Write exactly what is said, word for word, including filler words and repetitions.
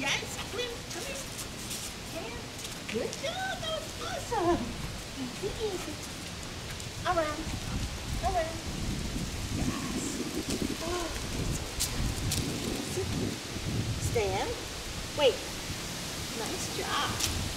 Yes, come here, come here. Stand. Good job, that was awesome. Easy, easy. Around, around. Yes. Oh. Sit. Stand. Wait. Nice job.